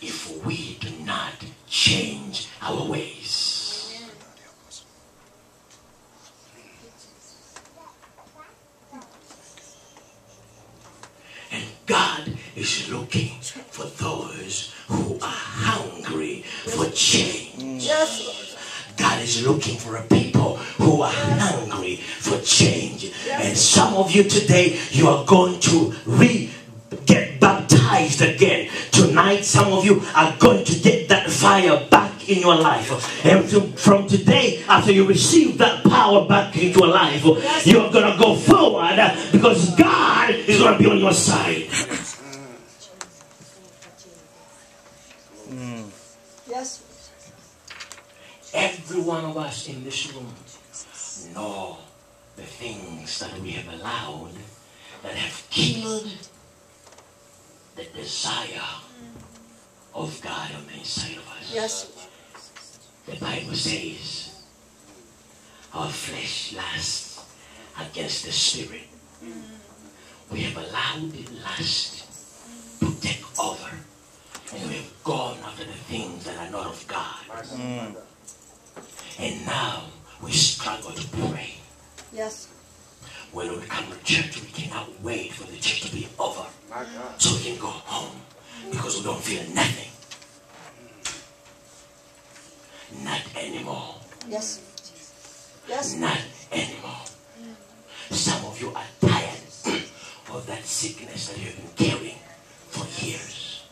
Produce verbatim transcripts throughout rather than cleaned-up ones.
if we do not change our ways. And God is looking for those who are hungry for change. Yes, Lord. God is looking for a people who are hungry for change. And some of you today, you are going to re get baptized again. Tonight, some of you are going to get that fire back in your life. And to, from today, after you receive that power back into your life, you're going to go forward because God is going to be on your side. Mm. Yes. Every one of us in this room know the things that we have allowed that have killed the desire of God on the inside of us. Yes. The Bible says our flesh lusts against the spirit. We have allowed the lust to take over, and we have gone after the things that are not of God. Mm. And now we struggle to pray. Yes. When we come to church, we cannot wait for the church to be over so we can go home because we don't feel nothing. Not anymore. Yes. Yes. Not anymore. Some of you are tired of that sickness that you've been carrying for years.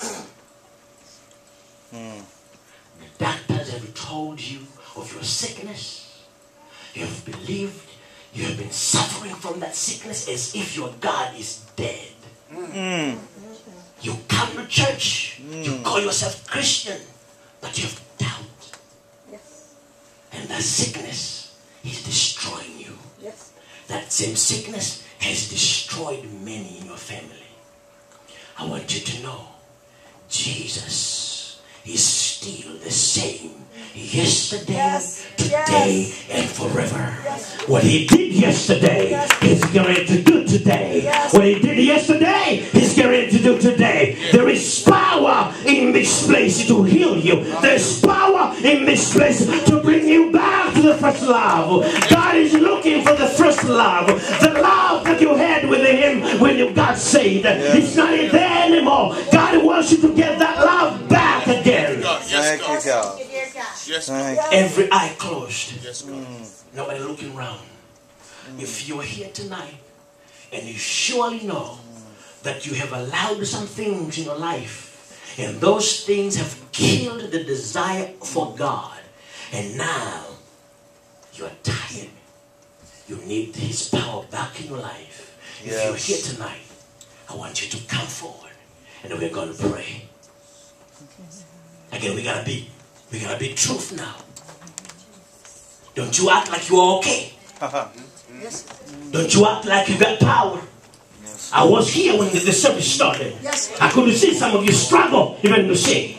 Mm. The doctors have told you of your sickness. You have believed. You have been suffering from that sickness as if your God is dead. Mm. You come to church. Mm. You call yourself Christian. But you have doubt. Yes. And that sickness is destroying you. Yes. That same sickness has destroyed many in your family. I want you to know Jesus is still the same. Yesterday, yes, today, yes, and forever. Yes. What he did yesterday, yes, he's going to do today. Yes. What he did yesterday, he's going to do today. Yes. There is power in this place to heal you. There's power in this place to bring you back to the first love. God is looking for the first love. The love that you had with him when you got saved. Yes. It's not there anymore. God wants you to get that love back again. Thank you, God. Yes, every eye closed. Yes, mm. Nobody looking around. Mm. If you're here tonight and you surely know that you have allowed some things in your life and those things have killed the desire for God, and now you're tired, you need his power back in your life. Yes. If you're here tonight, I want you to come forward and we're going to pray. Again, we gotta be We gotta be truth now. Don't you act like you're okay. Yes. Don't you act like you got power. Yes. I was here when the, the service started. Yes. I could see some of you struggle even to sing.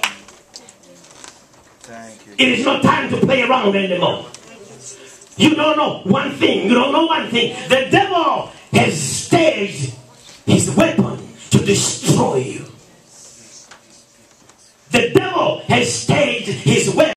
Thank you. It is not time to play around anymore. You don't know one thing. You don't know one thing. The devil has staged his weapon to destroy you. The devil has staged his weapon.